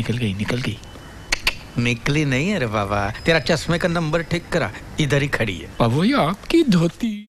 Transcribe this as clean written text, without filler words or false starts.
निकल गई निकल गई। निकली नहीं है रे बाबा, तेरा चश्मे का नंबर ठीक करा, इधर ही खड़ी है। बाबू भैया आपकी धोती।